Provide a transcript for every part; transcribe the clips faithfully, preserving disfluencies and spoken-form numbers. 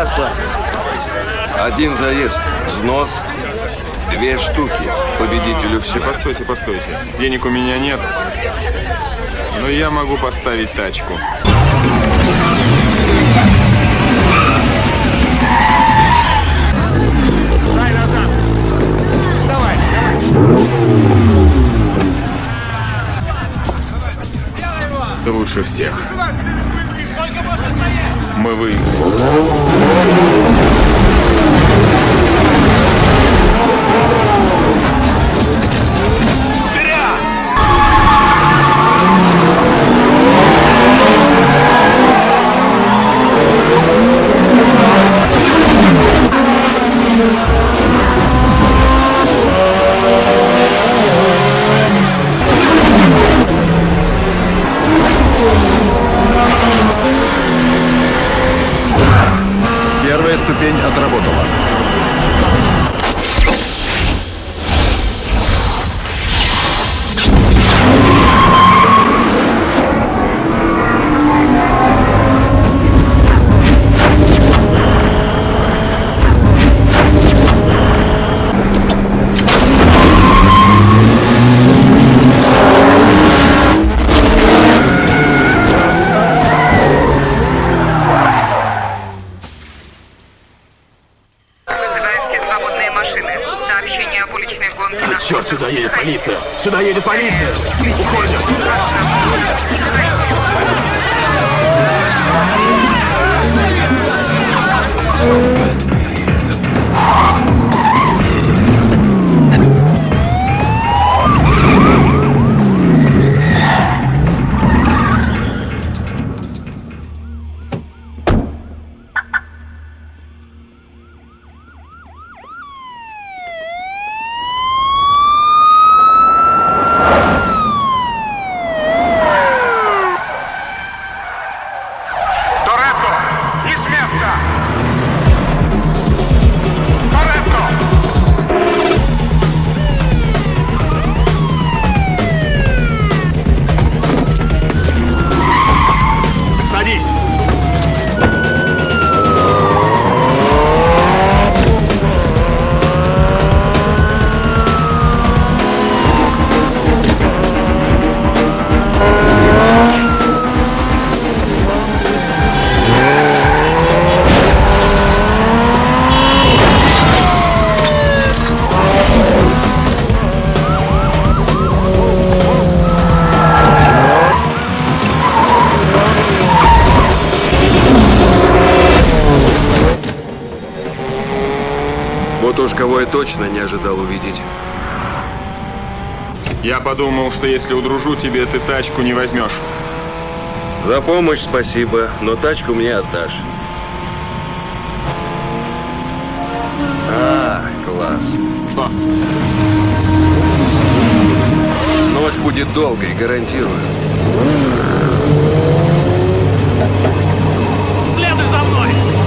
Один заезд, взнос, две штуки. Победителю все. Постойте, постойте. Денег у меня нет, но я могу поставить тачку. Дай назад. Давай, давай. Ты лучше всех. Мы выиграли. Первая ступень отработала. Черт, сюда едет полиция! Сюда едет полиция! Уходим! Вот уж кого я точно не ожидал увидеть. Я подумал, что если удружу тебе, ты тачку не возьмешь. За помощь спасибо, но тачку мне отдашь. А, класс. Что? Ночь будет долгой, гарантирую. Следуй за мной!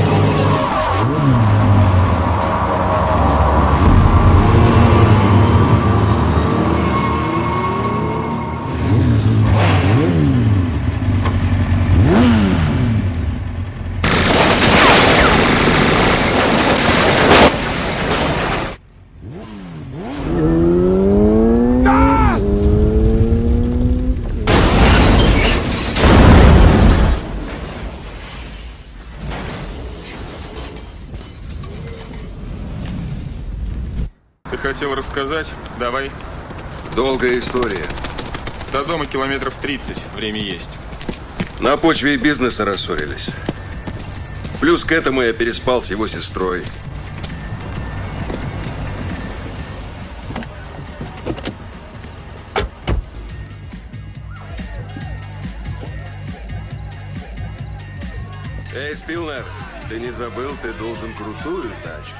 Ты хотел рассказать? Давай. Долгая история. До дома километров тридцать. Время есть. На почве бизнеса рассорились. Плюс к этому я переспал с его сестрой. Эй, Спилнер, ты не забыл, ты должен крутую тачку.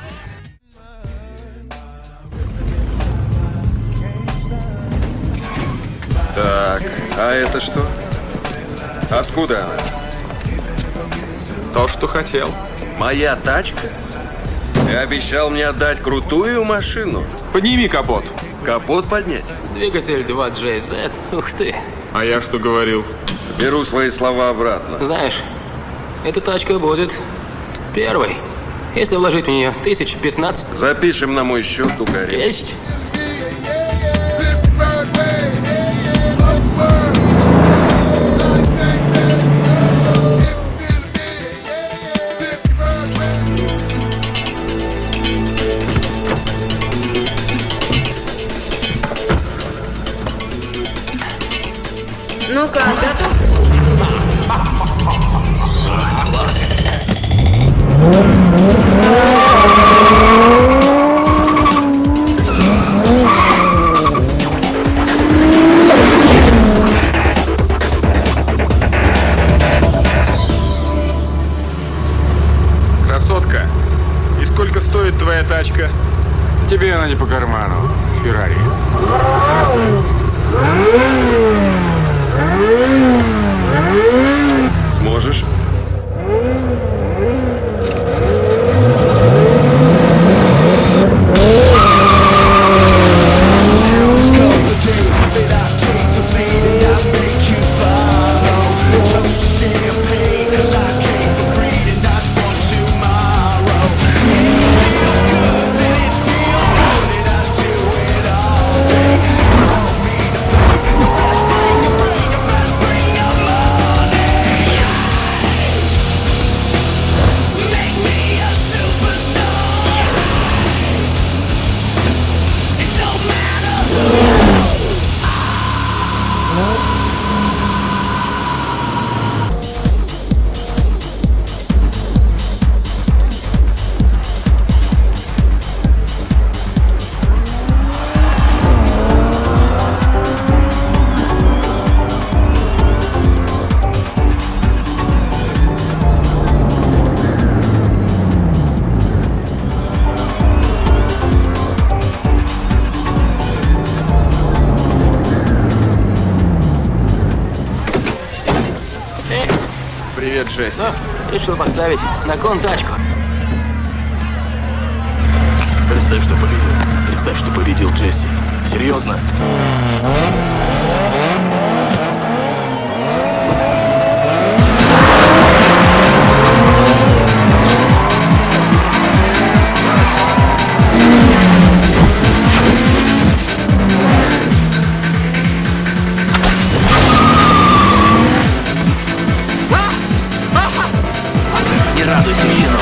Так, а это что? Откуда она? То, что хотел. Моя тачка? Ты обещал мне отдать крутую машину. Подними капот. Капот поднять? Двигатель два джей зет. Ух ты. А я что говорил? Беру свои слова обратно. Знаешь, эта тачка будет первой. Если вложить в нее тысяч пятнадцать... Запишем на мой счет Тугари. Есть. Ну-ка, готов? Красотка, и сколько стоит твоя тачка? Тебе она не по карману, Феррари. Сможешь? Привет, Джесси. Ну, решил поставить на кон тачку. Представь, что победил. Представь, что победил Джесси. Серьезно? Не радуйся, щенок.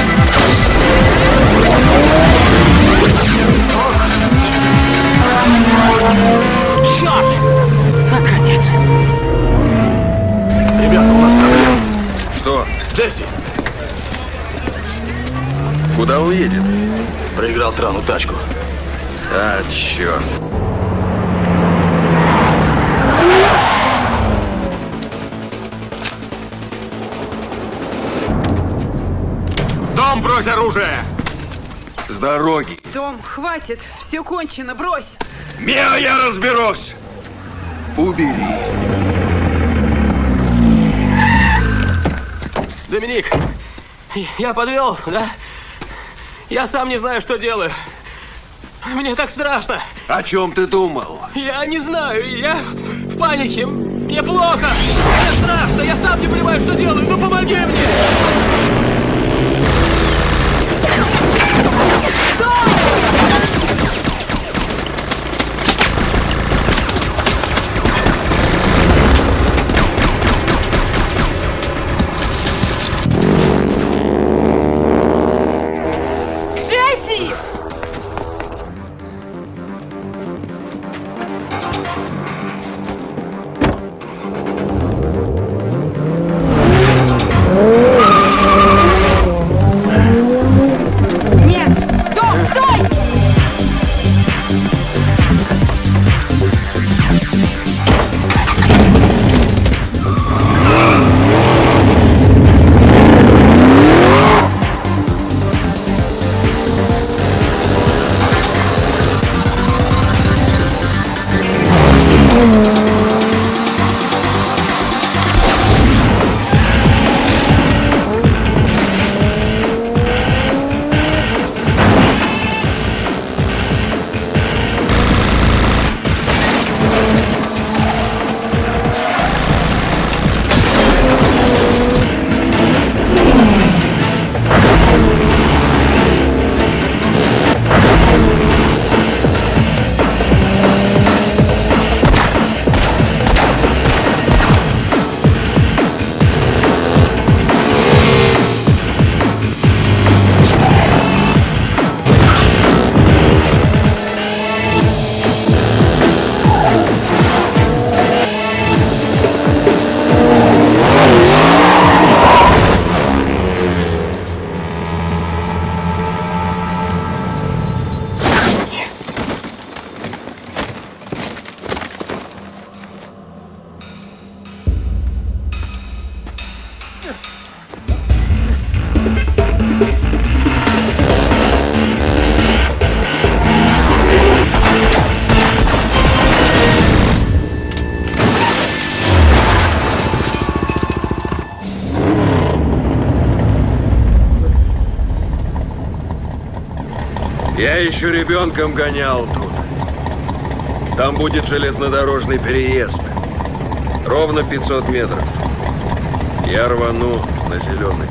Черт! Наконец. Ребята, у нас проблема. Что? Джесси Куда уедет? проиграл Трану тачку. А, черт. Дом, брось оружие! С дороги. Том, хватит, все кончено, брось. Миа, я разберусь. Убери. Доминик, я подвел, да? Я сам не знаю, что делаю. Мне так страшно. О чем ты думал? Я не знаю, я в панике. Мне плохо. Мне страшно, я сам не понимаю, что делаю. Ну помоги мне. Джесси! Я еще ребенком гонял тут. Там будет железнодорожный переезд. Ровно пятьсот метров. Я рвану на зеленый.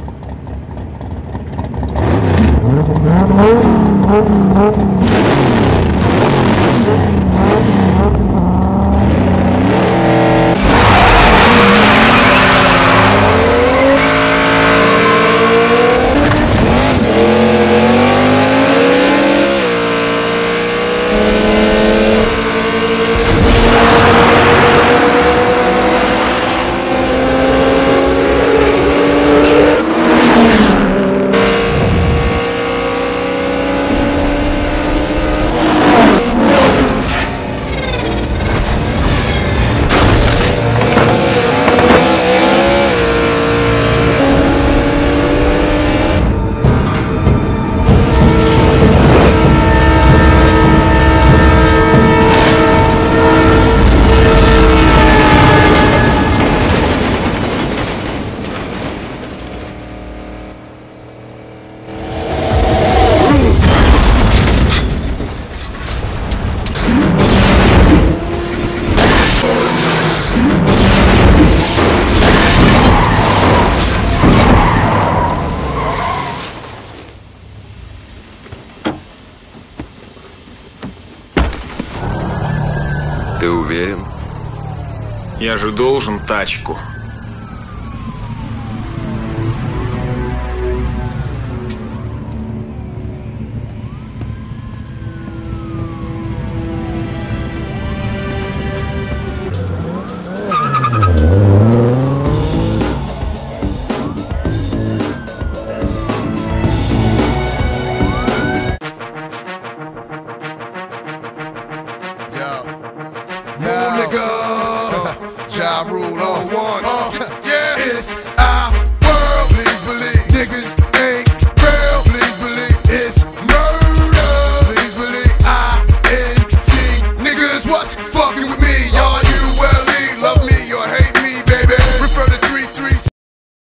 Ты уверен? Я же должен тачку.